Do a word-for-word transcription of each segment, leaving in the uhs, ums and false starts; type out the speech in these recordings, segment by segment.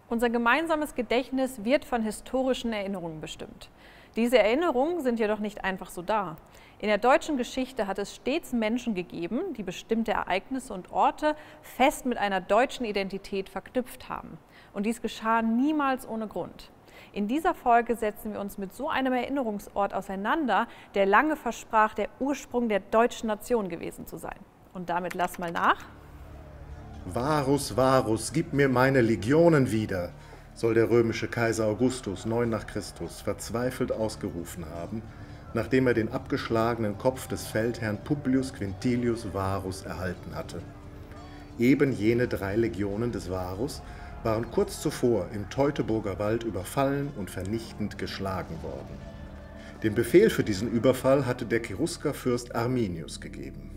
Unser gemeinsames Gedächtnis wird von historischen Erinnerungen bestimmt. Diese Erinnerungen sind jedoch nicht einfach so da. In der deutschen Geschichte hat es stets Menschen gegeben, die bestimmte Ereignisse und Orte fest mit einer deutschen Identität verknüpft haben. Und dies geschah niemals ohne Grund. In dieser Folge setzen wir uns mit so einem Erinnerungsort auseinander, der lange versprach, der Ursprung der deutschen Nation gewesen zu sein. Und damit lass mal nach. Varus, Varus, gib mir meine Legionen wieder, soll der römische Kaiser Augustus neun nach Christus verzweifelt ausgerufen haben, nachdem er den abgeschlagenen Kopf des Feldherrn Publius Quintilius Varus erhalten hatte. Eben jene drei Legionen des Varus waren kurz zuvor im Teutoburger Wald überfallen und vernichtend geschlagen worden. Den Befehl für diesen Überfall hatte der Cheruskerfürst Arminius gegeben.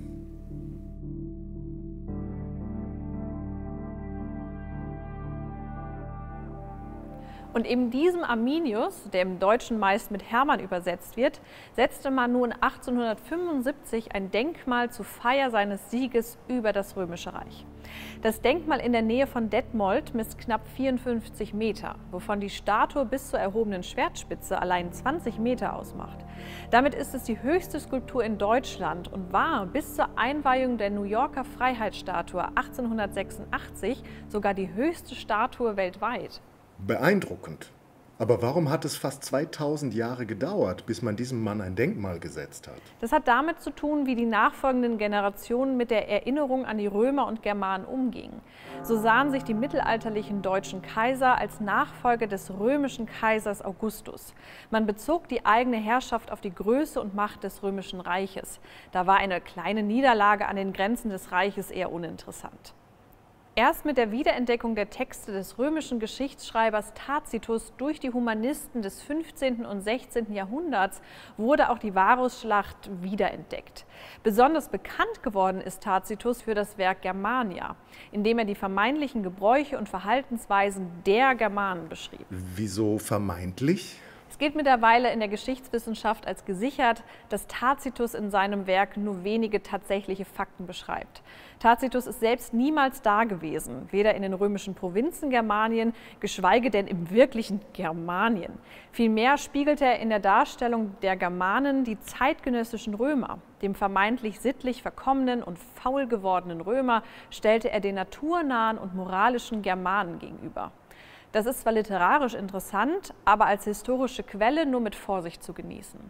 Und eben diesem Arminius, der im Deutschen meist mit Hermann übersetzt wird, setzte man nun achtzehnhundertfünfundsiebzig ein Denkmal zur Feier seines Sieges über das Römische Reich. Das Denkmal in der Nähe von Detmold misst knapp vierundfünfzig Meter, wovon die Statue bis zur erhobenen Schwertspitze allein zwanzig Meter ausmacht. Damit ist es die höchste Skulptur in Deutschland und war bis zur Einweihung der New Yorker Freiheitsstatue achtzehnhundertsechsundachtzig sogar die höchste Statue weltweit. Beeindruckend. Aber warum hat es fast zweitausend Jahre gedauert, bis man diesem Mann ein Denkmal gesetzt hat? Das hat damit zu tun, wie die nachfolgenden Generationen mit der Erinnerung an die Römer und Germanen umgingen. So sahen sich die mittelalterlichen deutschen Kaiser als Nachfolger des römischen Kaisers Augustus. Man bezog die eigene Herrschaft auf die Größe und Macht des römischen Reiches. Da war eine kleine Niederlage an den Grenzen des Reiches eher uninteressant. Erst mit der Wiederentdeckung der Texte des römischen Geschichtsschreibers Tacitus durch die Humanisten des fünfzehnten und sechzehnten Jahrhunderts wurde auch die Varusschlacht wiederentdeckt. Besonders bekannt geworden ist Tacitus für das Werk Germania, in dem er die vermeintlichen Gebräuche und Verhaltensweisen der Germanen beschrieb. Wieso vermeintlich? Es gilt mittlerweile in der Geschichtswissenschaft als gesichert, dass Tacitus in seinem Werk nur wenige tatsächliche Fakten beschreibt. Tacitus ist selbst niemals da gewesen, weder in den römischen Provinzen Germanien, geschweige denn im wirklichen Germanien. Vielmehr spiegelte er in der Darstellung der Germanen die zeitgenössischen Römer. Dem vermeintlich sittlich verkommenen und faul gewordenen Römer stellte er den naturnahen und moralischen Germanen gegenüber. Das ist zwar literarisch interessant, aber als historische Quelle nur mit Vorsicht zu genießen.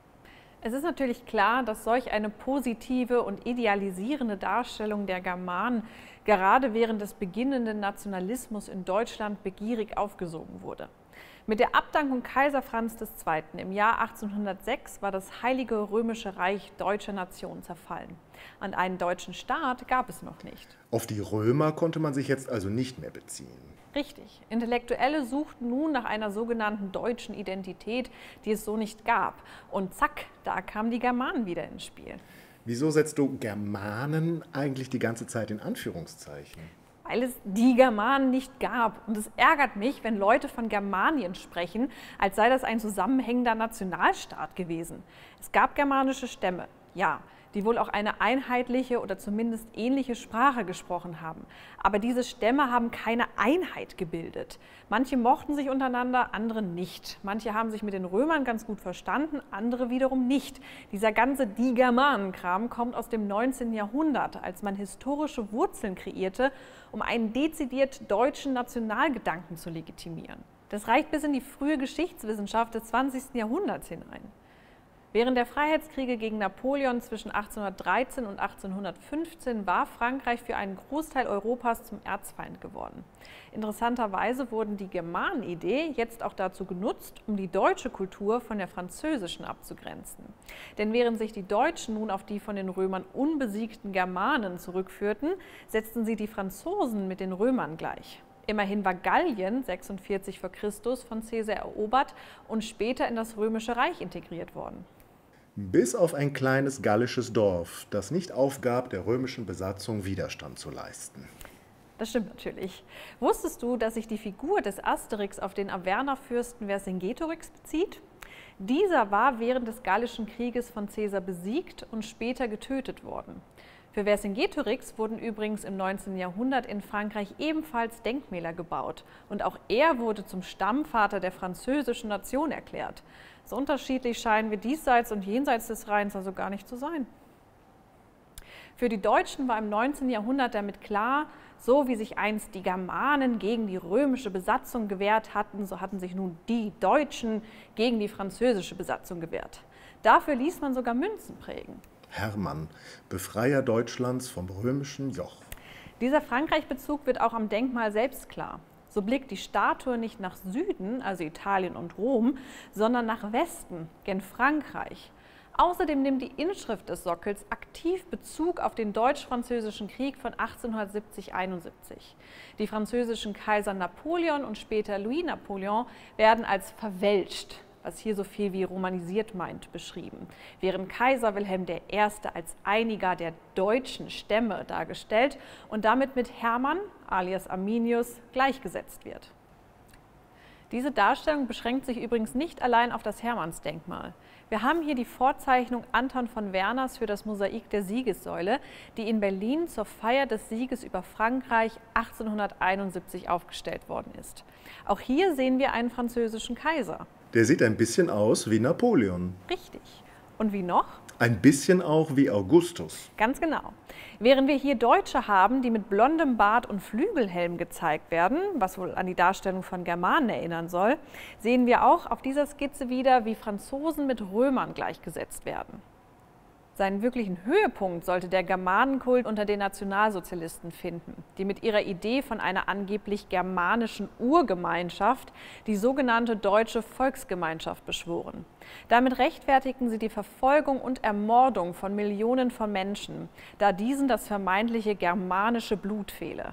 Es ist natürlich klar, dass solch eine positive und idealisierende Darstellung der Germanen gerade während des beginnenden Nationalismus in Deutschland begierig aufgesogen wurde. Mit der Abdankung Kaiser Franz der Zweite. im Jahr achtzehnhundertsechs war das Heilige Römische Reich deutscher Nation zerfallen. An einen deutschen Staat gab es noch nicht. Auf die Römer konnte man sich jetzt also nicht mehr beziehen. Richtig. Intellektuelle suchten nun nach einer sogenannten deutschen Identität, die es so nicht gab. Und zack, da kamen die Germanen wieder ins Spiel. Wieso setzt du Germanen eigentlich die ganze Zeit in Anführungszeichen? Weil es die Germanen nicht gab. Und es ärgert mich, wenn Leute von Germanien sprechen, als sei das ein zusammenhängender Nationalstaat gewesen. Es gab germanische Stämme, ja, die wohl auch eine einheitliche oder zumindest ähnliche Sprache gesprochen haben. Aber diese Stämme haben keine Einheit gebildet. Manche mochten sich untereinander, andere nicht. Manche haben sich mit den Römern ganz gut verstanden, andere wiederum nicht. Dieser ganze Die Germanen-Kram kommt aus dem neunzehnten Jahrhundert, als man historische Wurzeln kreierte, um einen dezidiert deutschen Nationalgedanken zu legitimieren. Das reicht bis in die frühe Geschichtswissenschaft des zwanzigsten Jahrhunderts hinein. Während der Freiheitskriege gegen Napoleon zwischen achtzehnhundertdreizehn und achtzehnhundertfünfzehn war Frankreich für einen Großteil Europas zum Erzfeind geworden. Interessanterweise wurden die Germanenidee jetzt auch dazu genutzt, um die deutsche Kultur von der französischen abzugrenzen. Denn während sich die Deutschen nun auf die von den Römern unbesiegten Germanen zurückführten, setzten sie die Franzosen mit den Römern gleich. Immerhin war Gallien sechsundvierzig vor Christus von Caesar erobert und später in das Römische Reich integriert worden. Bis auf ein kleines gallisches Dorf, das nicht aufgab, der römischen Besatzung Widerstand zu leisten. Das stimmt natürlich. Wusstest du, dass sich die Figur des Asterix auf den Avernerfürsten Vercingetorix bezieht? Dieser war während des Gallischen Krieges von Caesar besiegt und später getötet worden. Für Vercingetorix wurden übrigens im neunzehnten Jahrhundert in Frankreich ebenfalls Denkmäler gebaut und auch er wurde zum Stammvater der französischen Nation erklärt. So unterschiedlich scheinen wir diesseits und jenseits des Rheins also gar nicht zu sein. Für die Deutschen war im neunzehnten Jahrhundert damit klar, so wie sich einst die Germanen gegen die römische Besatzung gewehrt hatten, so hatten sich nun die Deutschen gegen die französische Besatzung gewehrt. Dafür ließ man sogar Münzen prägen. Hermann, Befreier Deutschlands vom römischen Joch. Dieser Frankreich-Bezug wird auch am Denkmal selbst klar. So blickt die Statue nicht nach Süden, also Italien und Rom, sondern nach Westen, gen Frankreich. Außerdem nimmt die Inschrift des Sockels aktiv Bezug auf den Deutsch-Französischen Krieg von achtzehnhundertsiebzig einundsiebzig. Die französischen Kaiser Napoleon und später Louis Napoleon werden als verwelscht, was hier so viel wie romanisiert meint, beschrieben, während Kaiser Wilhelm der Erste als einiger der deutschen Stämme dargestellt und damit mit Hermann alias Arminius gleichgesetzt wird. Diese Darstellung beschränkt sich übrigens nicht allein auf das Hermannsdenkmal. Wir haben hier die Vorzeichnung Anton von Werners für das Mosaik der Siegessäule, die in Berlin zur Feier des Sieges über Frankreich achtzehnhunderteinundsiebzig aufgestellt worden ist. Auch hier sehen wir einen französischen Kaiser. Der sieht ein bisschen aus wie Napoleon. Richtig. Und wie noch? Ein bisschen auch wie Augustus. Ganz genau. Während wir hier Deutsche haben, die mit blondem Bart und Flügelhelm gezeigt werden, was wohl an die Darstellung von Germanen erinnern soll, sehen wir auch auf dieser Skizze wieder, wie Franzosen mit Römern gleichgesetzt werden. Seinen wirklichen Höhepunkt sollte der Germanenkult unter den Nationalsozialisten finden, die mit ihrer Idee von einer angeblich germanischen Urgemeinschaft die sogenannte Deutsche Volksgemeinschaft beschworen. Damit rechtfertigten sie die Verfolgung und Ermordung von Millionen von Menschen, da diesen das vermeintliche germanische Blut fehle.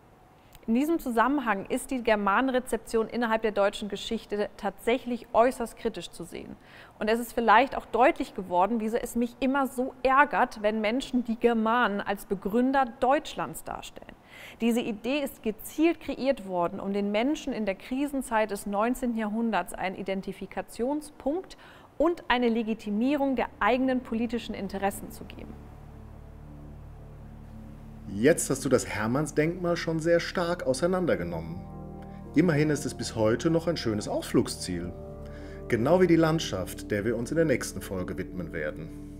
In diesem Zusammenhang ist die Germanenrezeption innerhalb der deutschen Geschichte tatsächlich äußerst kritisch zu sehen. Und es ist vielleicht auch deutlich geworden, wieso es mich immer so ärgert, wenn Menschen die Germanen als Begründer Deutschlands darstellen. Diese Idee ist gezielt kreiert worden, um den Menschen in der Krisenzeit des neunzehnten Jahrhunderts einen Identifikationspunkt und eine Legitimierung der eigenen politischen Interessen zu geben. Jetzt hast du das Hermannsdenkmal schon sehr stark auseinandergenommen. Immerhin ist es bis heute noch ein schönes Ausflugsziel. Genau wie die Landschaft, der wir uns in der nächsten Folge widmen werden.